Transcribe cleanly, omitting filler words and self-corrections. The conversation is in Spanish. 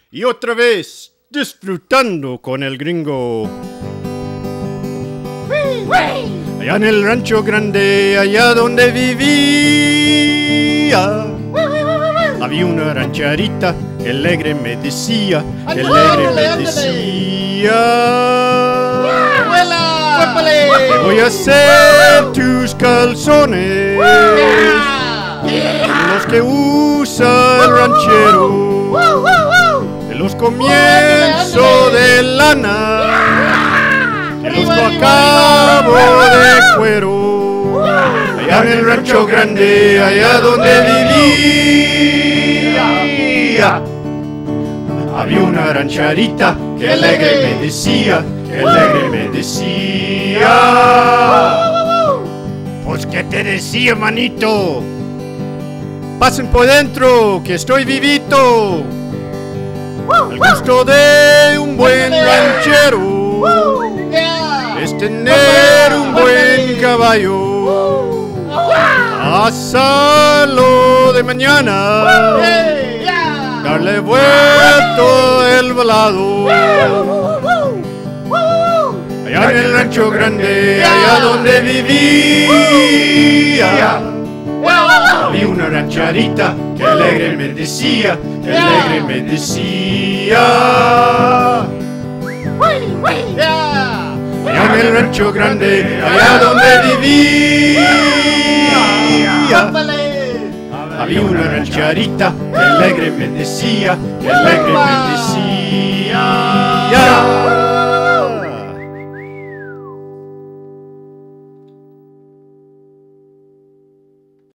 y otra vez disfrutando con el gringo. Allá en el rancho grande, allá donde vivía, había una rancherita que alegre me decía, que alegre me decía: te voy a hacer tus calzones, los que usa el ranchero, de los comienzos de lana, de los acabo de cuero. Allá en el rancho grande, allá donde vivía, había una rancherita que alegre me decía, que alegre me decía. Pues que te decía, manito, pasen por dentro que estoy vivito. El gusto de un buen ranchero es tener un buen caballo, asarlo de mañana, darle vuelto el volado. Allá en el rancho grande, allá donde vivía, había una rancherita que alegre me decía, que alegre me decía. Allá en el rancho grande, allá donde vivía, había una rancherita que alegre me decía, que alegre me decía.